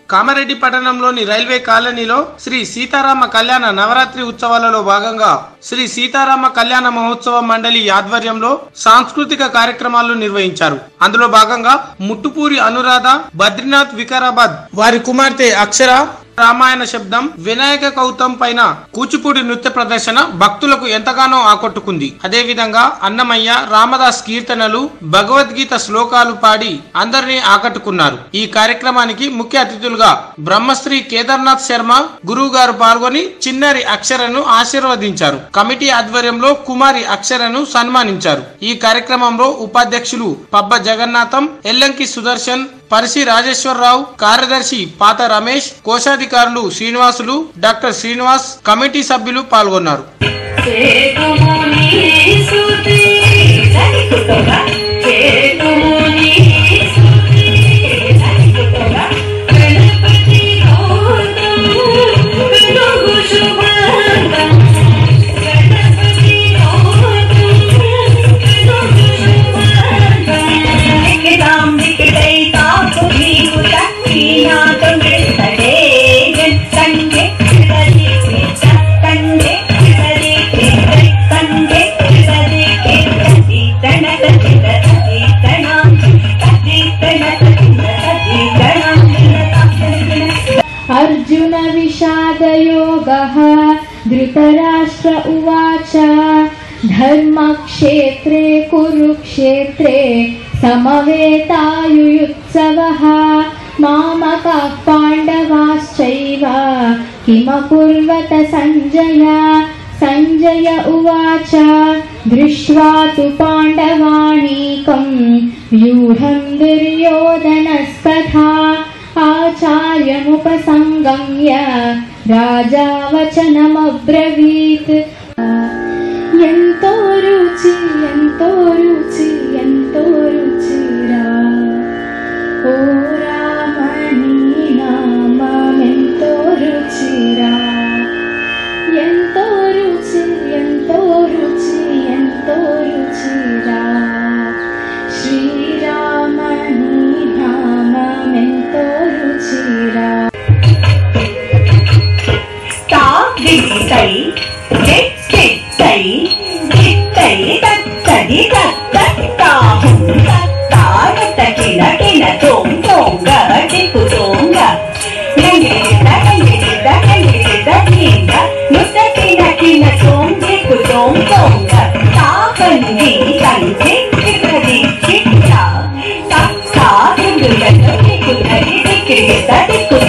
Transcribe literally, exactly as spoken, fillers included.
కామారెడ్డి పట్టణంలోని రైల్వే కాలనీలో శ్రీ సీతారామ కళ్యాణ నవరాత్రి ఉత్సవాలలో భాగంగా శ్రీ సీతారామ కళ్యాణ మహోత్సవ మండలి ఆధ్వర్యంలో సాంస్కృతిక కార్యక్రమాలు నిర్వహించారు. అందులో భాగంగా ముట్టుపూరి అనురాధ, బద్రీనాథ్ వికారాబాద్ వారి కుమార్తె అక్షర, రామాయణ శబ్దం, వినాయక కౌతం పైన కూచిపూడి నృత్య ప్రదర్శన భక్తులకు ఎంతగానో ఆకట్టుకుంది. అదే విధంగా అన్నమయ్య, రామదాస్ కీర్తనలు, భగవద్గీత శ్లోకాలు పాడి అందరినీ ఆకట్టుకున్నారు. ఈ కార్యక్రమానికి ముఖ్య అతిథులుగా బ్రహ్మశ్రీ కేదార్నాథ్ శర్మ గురువు గారు పాల్గొని చిన్నారి అక్షరను ఆశీర్వదించారు. కమిటీ ఆధ్వర్యంలో కుమారి అక్షరను సన్మానించారు. ఈ కార్యక్రమంలో ఉపాధ్యక్షులు పబ్బ జగన్నాథం, ఎల్లంకి సుదర్శన్, పరిసి రాజేశ్వరరావు, కార్యదర్శి పాత రమేష్, కోశాధికారులు శ్రీనివాసులు, డాక్టర్ శ్రీనివాస్, కమిటీ సభ్యులు పాల్గొన్నారు. अर्जुन विषादयोगः धृतराष्ट्र उवाच धर्मक्षेत्रे कुरुक्षेत्रे समवेतायुयुत्सवः मामकाः पाण्डवाश्चैव किमकुर्वत सञ्जय संजय उवाच दृष्ट्वा तु पाण्डवानीकं व्यूढं दुर्योधनस्तथा आचार्यमुपसंगम्य राजा वचनमब्रवीत् ఎంతో రుచి ఎంతో రుచి ఎంతో రుచిరా ఓ రామని నామమెంతో రుచిరా ఎంతో రుచి ఎంతో రుచి ఎంతో రుచిరా శ్రీరామని నామమెంతో రుచిరా తా దిత్తై దిత్తై దిత్తై తత్తది తత్తతాహుం తత్తారత కిల కిల తోం తోంగ టిపు తోంగ నంగిరిత నంగిరిత నంగిరిత కింగ నుత కిల కిల తోం టిపు తోం తోంగ తాకంది కంది కికది కిట్ట తత్తా దుర్గత టిపు తది టికిరిత టిపు